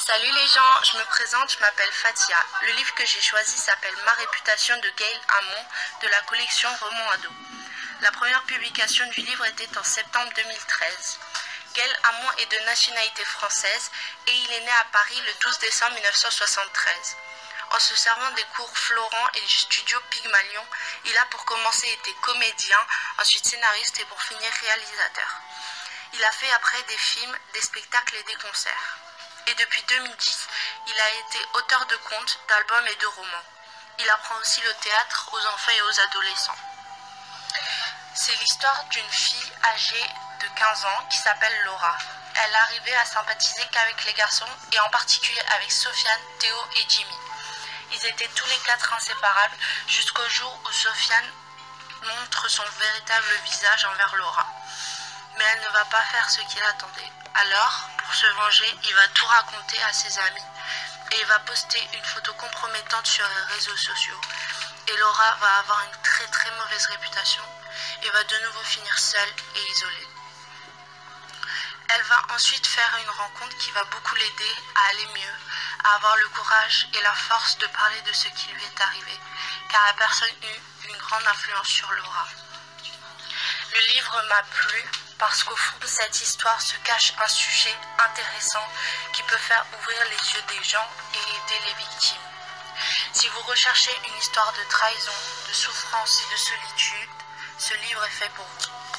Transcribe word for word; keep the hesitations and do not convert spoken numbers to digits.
Salut les gens, je me présente, je m'appelle Fatia. Le livre que j'ai choisi s'appelle Ma réputation de Gail Hamon de la collection Roman Ado. La première publication du livre était en septembre deux mille treize. Gail Hamon est de nationalité française et il est né à Paris le douze décembre mille neuf cent soixante-treize. En se servant des cours Florent et du studio Pygmalion, il a pour commencer été comédien, ensuite scénariste et pour finir réalisateur. Il a fait après des films, des spectacles et des concerts. Et depuis deux mille dix, il a été auteur de contes, d'albums et de romans. Il apprend aussi le théâtre aux enfants et aux adolescents. C'est l'histoire d'une fille âgée de quinze ans qui s'appelle Laura. Elle arrivait à sympathiser qu'avec les garçons et en particulier avec Sofiane, Théo et Jimmy. Ils étaient tous les quatre inséparables jusqu'au jour où Sofiane montre son véritable visage envers Laura. Mais elle ne va pas faire ce qu'il attendait. Alors, pour se venger, il va tout raconter à ses amis et il va poster une photo compromettante sur les réseaux sociaux. Et Laura va avoir une très très mauvaise réputation et va de nouveau finir seule et isolée. Elle va ensuite faire une rencontre qui va beaucoup l'aider à aller mieux, à avoir le courage et la force de parler de ce qui lui est arrivé, car la personne eut une grande influence sur Laura. Le livre m'a plu parce qu'au fond de cette histoire se cache un sujet intéressant qui peut faire ouvrir les yeux des gens et aider les victimes. Si vous recherchez une histoire de trahison, de souffrance et de solitude, ce livre est fait pour vous.